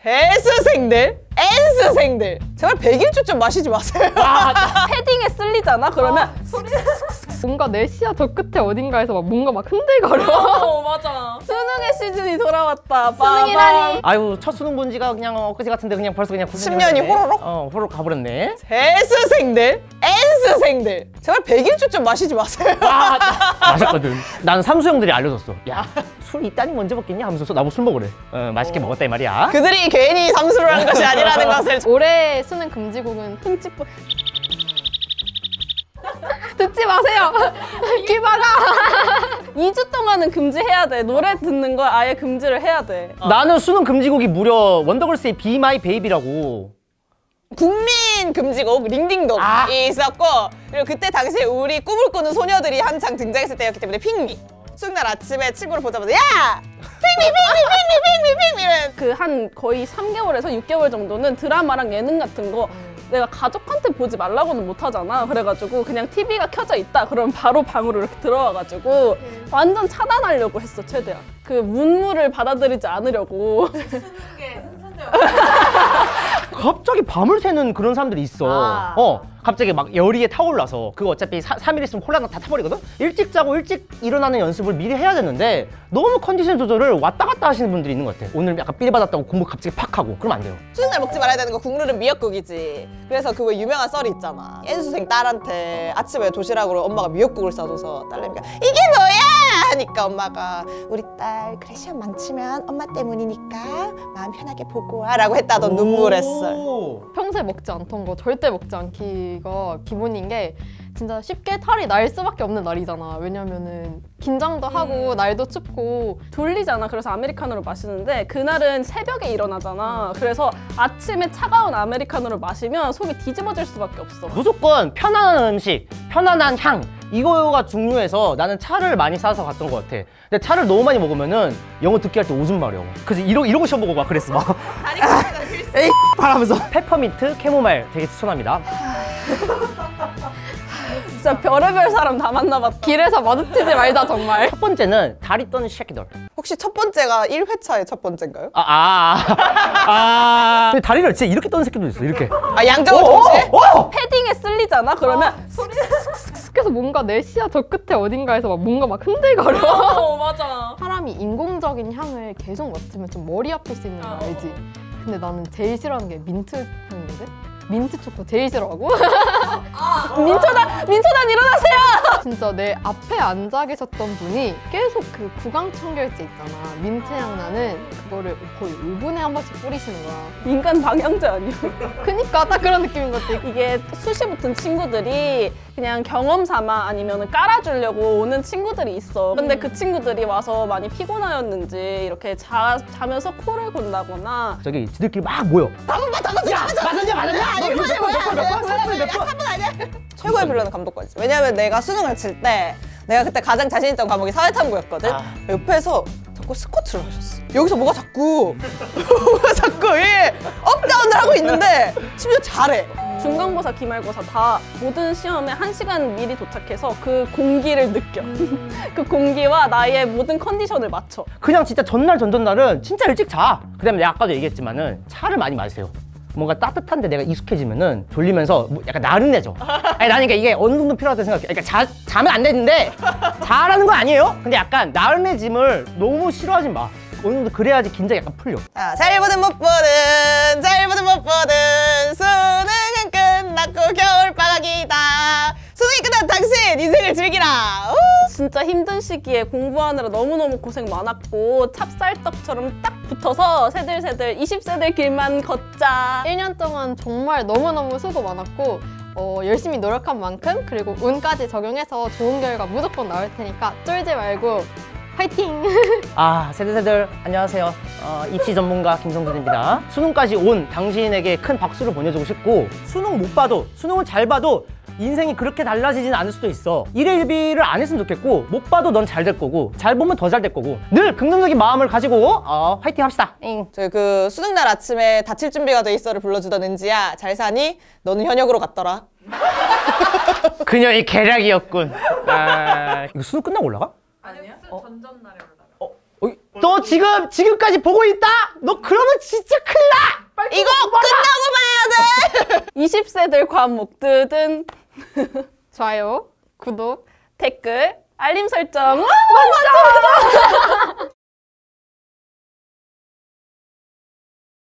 재수생들, N수생들 제발 100일주쯤 마시지 마세요. 패딩에 쓸리잖아? 그러면 뭔가 내 시야 저 끝에 어딘가에서 막 뭔가 막 흔들거려. 맞아. 수능의 시즌이 돌아왔다. 수능이라니. 아유, 첫 수능 본 지가 그냥 엊그제 같은데 그냥 벌써 그냥 10년이 호로록? 호로록 가버렸네. 재수생들, N수생들 제발 100일주쯤 마시지 마세요. 마셨거든. 난 삼수형들이 알려줬어. 야, 술 이따니 먼저 먹겠냐 하면서 나보고 술 먹으래. 맛있게 먹었다 이 말이야. 그들이 괜히 삼수를 한 것이 아니라는 것을 올해 수능 금지곡은 흠집어. 듣지 마세요. 귀 막아. 2주 동안은 금지해야 돼. 노래 듣는 걸 아예 금지를 해야 돼. 나는 수능 금지곡이 무려 원더걸스의 Be My Baby라고. 국민 금지곡 링딩동이 있었고, 그리고 그때 당시에 우리 꿈을 꾸는 소녀들이 한창 등장했을 때였기 때문에 핑미. 수능날 아침에 친구를 보자마자 야! 핑미 이런. 그 한 거의 3개월에서 6개월 정도는 드라마랑 예능 같은 거 내가 가족한테 보지 말라고는 못 하잖아. 그래가지고 그냥 TV가 켜져 있다 그럼 바로 방으로 이렇게 들어와가지고 완전 차단하려고 했어. 최대한 그 문물을 받아들이지 않으려고. 갑자기 밤을 새는 그런 사람들이 있어. 갑자기 막 열의에 타올라서 그거 어차피 3일 있으면 콜라가 다 타버리거든? 일찍 자고 일찍 일어나는 연습을 미리 해야 되는데 너무 컨디션 조절을 왔다 갔다 하시는 분들이 있는 것 같아. 오늘 약간 삘 받았다고 공부 갑자기 팍 하고 그러면 안 돼요. 수능날 먹지 말아야 되는 거 국룰은 미역국이지. 그래서 그 왜 유명한 썰이 있잖아. N수생 딸한테 아침에 도시락으로 엄마가 미역국을 싸줘서 딸내미가 이게 뭐야! 하니까 엄마가 우리 딸 그래 시험 망치면 엄마 때문이니까 마음 편하게 보고 와 라고 했다던 눈물의 썰. 평소에 먹지 않던 거 절대 먹지 않기가 기본인 게 진짜 쉽게 탈이 날 수밖에 없는 날이잖아. 왜냐면은 긴장도 하고 날도 춥고 졸리잖아. 그래서 아메리카노를 마시는데 그날은 새벽에 일어나잖아. 그래서 아침에 차가운 아메리카노를 마시면 속이 뒤집어질 수밖에 없어. 무조건 편안한 음식, 편안한 향 이거가 중요해서 나는 차를 많이 싸서 갔던 것 같아. 근데 차를 너무 많이 먹으면은 영어 듣기 할 때 오줌 마려. 그래서 이러고 시험 보고 막 그랬어 막. 에이 하면서 페퍼민트, 캐모마일 되게 추천합니다. 진짜 별의별 사람 다 만나봤다. 길에서 마주치지 말자 정말. 첫 번째는 다리 떠는 쉐키덜. 혹시 첫 번째가 1회차의 첫 번째인가요? 근데 다리를 진짜 이렇게 떠는 새끼도 있어. 이렇게. 양쪽을 동시에? 패딩에 쓸리잖아? 그러면 그래서 뭔가 내 시야 저 끝에 어딘가에서 막 뭔가 막 흔들거려. 맞아. 사람이 인공적인 향을 계속 맡으면 좀 머리 아플 수 있는 거 알지? 근데 나는 제일 싫어하는 게 민트 향인데? 민트 초코 제일 싫어하고. 민초단 일어나세요! 진짜 내 앞에 앉아 계셨던 분이 계속 그 구강청결제 있잖아. 민트 향 나는 그거를 거의 5분에 한 번씩 뿌리시는 거야. 인간 방향제 아니야? 그니까 딱 그런 느낌인 것 같아. 이게 숱이 붙은 친구들이 그냥 경험 삼아 아니면 깔아주려고 오는 친구들이 있어. 근데 그 친구들이 와서 많이 피곤하였는지 이렇게 자면서 코를 곤다거나 저기 지들끼리 막 모여. 맞았냐? 최고의 빌런은 감독관이지. 왜냐면 내가 수능을 칠 때 내가 그때 가장 자신 있던 과목이 사회탐구였거든. 옆에서 자꾸 스쿼트를 하셨어. 여기서 뭐가 자꾸 업다운을 하고 있는데 심지어 잘해. 중간고사, 기말고사 다 모든 시험에 1시간 미리 도착해서 그 공기를 느껴. 그 공기와 나의 모든 컨디션을 맞춰. 그냥 진짜 전날 전전날은 진짜 일찍 자. 그다음에 내가 아까도 얘기했지만은 차를 많이 마세요. 뭔가 따뜻한데 내가 익숙해지면은 졸리면서 뭐 약간 나른해져. 아니 나는 이게 어느 정도 필요하다고 생각해. 그러니까 자면 안 되는데 자라는 건 아니에요. 근데 약간 나른해짐을 너무 싫어하지 마. 어느 정도 그래야지 긴장이 약간 풀려. 잘 보든 못 보든 수능은 끝났고 겨울방학이다. 수능이 끝난 당신 인생을 즐기라. 진짜 힘든 시기에 공부하느라 너무너무 고생 많았고 찹쌀떡처럼 딱 붙어서 새들새들 20세들 길만 걷자. 1년 동안 정말 너무너무 수고 많았고 열심히 노력한 만큼 그리고 운까지 적용해서 좋은 결과 무조건 나올 테니까 쫄지 말고 파이팅! 세들세들 안녕하세요. 입시 전문가 김성준입니다. 수능까지 온 당신에게 큰 박수를 보내주고 싶고 수능 못 봐도 수능을 잘 봐도 인생이 그렇게 달라지진 않을 수도 있어. 1회 1비를 안 했으면 좋겠고 못 봐도 넌 잘 될 거고 잘 보면 더 잘 될 거고 늘 긍정적인 마음을 가지고 화이팅 합시다. 저희 그 수능날 아침에 다칠 준비가 돼 있어를 불러주던 은지야 잘 사니? 너는 현역으로 갔더라. 그녀의 계략이었군. 이거 수능 끝나고 올라가? 아니요? 전전날에 올라가. 너 지금까지 보고 있다? 너 그러면 진짜 큰일 나! 20세들 과목들은 좋아요, 구독. 댓글, 알림 설정. 맞죠?